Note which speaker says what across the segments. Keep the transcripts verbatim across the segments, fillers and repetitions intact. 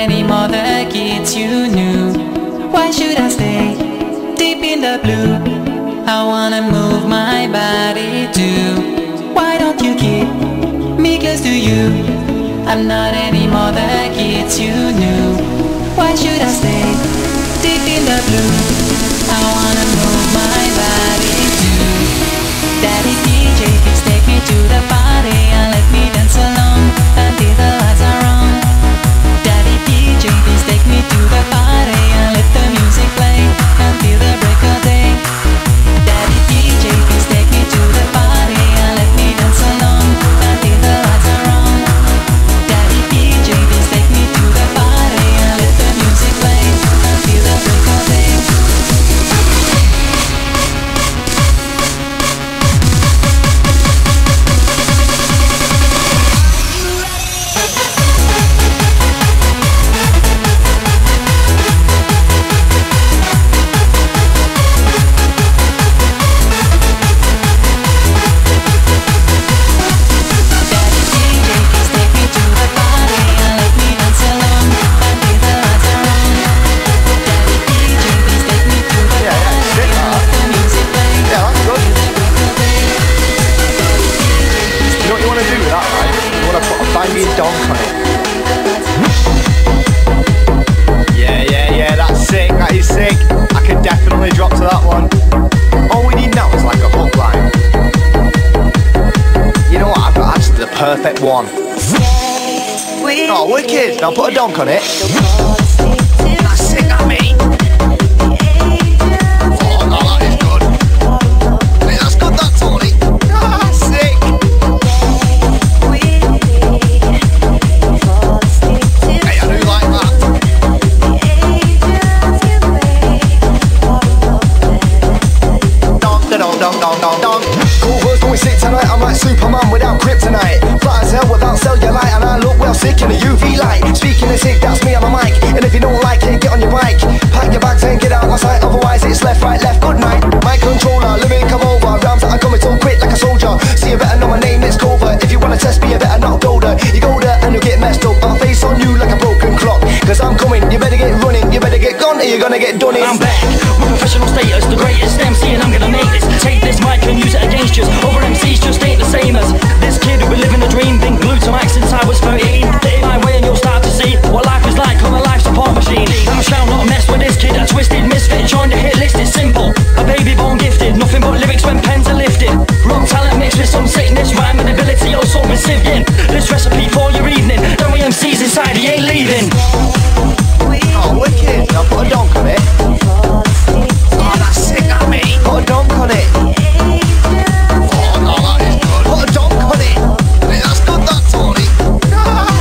Speaker 1: any more the kids you knew. Why should I stay deep in the blue? I wanna move my body too. Why don't you keep me close to you? I'm not any more the kids you knew. Why should I stay deep in the blue? I wanna move my body too. Daddy D J, please take me to the party and let me dance along until the lights are on. Daddy D J, please take me to the party and let the music play until the break of day. Daddy D J, please take me to the party and let me dance along until the lights are on. Daddy D J, please take me to the party and let the music play until the break of day.
Speaker 2: Perfect one. Oh, wicked! Now put a donk on it. That's sick, that me. Oh, no, that is good. Hey, that's good, that Tony. Ah, sick. Hey, I do like that. Donk, donk, donk, donk, donk, donk. Cool words when we sit tonight. I'm like Superman without kryptonite. Fly as hell without cellulite, and I look well sick in the U V light. Speaking of sick, that's me on the mic. And if you don't like it, get on your bike. Pack your bags and get out my sight. Otherwise it's left, right, left, good night. My controller, let me come over. Rams that are coming so quick like a soldier. See, you better know my name, it's Clover. If you wanna test me, you better not go there. You go there and you get messed up. I'll face on you like a broken clock. Cause I'm coming, you better get running. You better get gone or you're gonna get done in.
Speaker 3: I'm back with professional status, the greatest M C, and I'm gonna make this. Take this mic and use it against you. Other M Cs just ain't the same as this kid who been living a dream. Been glued to mic since I was thirteen. Get in my way and you'll start to see what life is like on a life support machine. I shall not mess with this kid, a twisted misfit. Join the hit list, it's simple. A baby born gifted, nothing but lyrics when pens are lifted. Wrong talent mixed with some sickness, rhyme and ability, oh so resilient. This recipe for your evening. Don't we M Cs inside, he ain't leaving.
Speaker 2: Oh, wicked! Now put a donk on it. Oh, that's sick, that me. Put a donk on it. Oh, no, that is good. Put a donk on it. Hey, that's good, that Tony. Ah.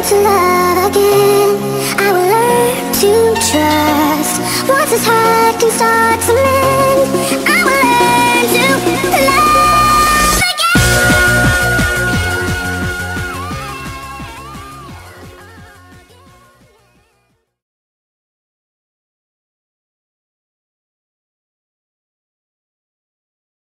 Speaker 4: to love again. I will learn to trust. What's this heart can start to mend.